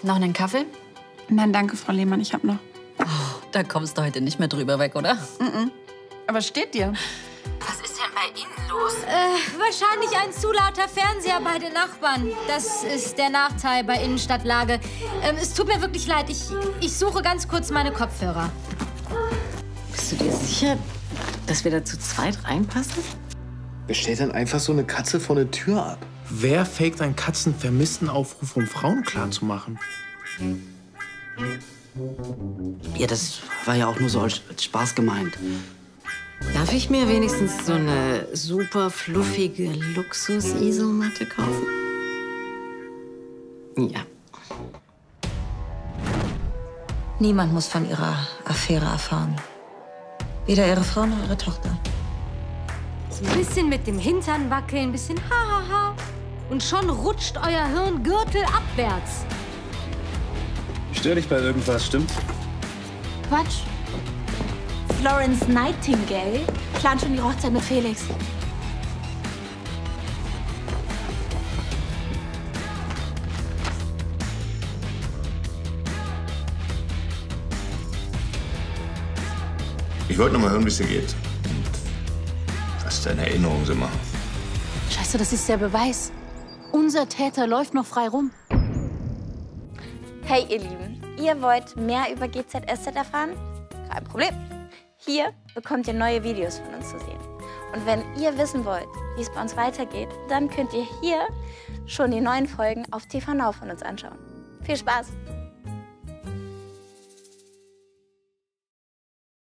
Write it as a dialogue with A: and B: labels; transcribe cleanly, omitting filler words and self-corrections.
A: Noch einen Kaffee?
B: Nein, danke, Frau Lehmann, ich hab noch.
A: Oh, da kommst du heute nicht mehr drüber weg, oder?
B: Aber steht dir?
A: Was ist denn bei Ihnen los?
C: Wahrscheinlich ein zu lauter Fernseher bei den Nachbarn. Das ist der Nachteil bei Innenstadtlage. Es tut mir wirklich leid. Ich suche ganz kurz meine Kopfhörer.
A: Bist du dir sicher, dass wir da zu zweit reinpassen?
D: Wer stellt dann einfach so eine Katze vor eine Tür ab?
E: Wer faked einen Katzenvermisstenaufruf, um Frauen klarzumachen?
F: Ja, das war ja auch nur so als Spaß gemeint.
A: Darf ich mir wenigstens so eine super fluffige Luxus-Isomatte kaufen? Ja.
C: Niemand muss von ihrer Affäre erfahren. Weder ihre Frau noch ihre Tochter. So ein bisschen mit dem Hintern wackeln, ein bisschen hahaha. Und schon rutscht euer Hirngürtel abwärts.
D: Stör dich bei irgendwas, stimmt?
G: Quatsch. Florence Nightingale plant schon die Hochzeit mit Felix.
H: Ich wollte noch mal hören, wie es dir geht. Und was deine Erinnerungen so machen.
G: Scheiße, das ist der Beweis. Unser Täter läuft noch frei rum.
I: Hey ihr Lieben, ihr wollt mehr über GZSZ erfahren? Kein Problem. Hier bekommt ihr neue Videos von uns zu sehen. Und wenn ihr wissen wollt, wie es bei uns weitergeht, dann könnt ihr hier schon die neuen Folgen auf TV Now von uns anschauen. Viel Spaß!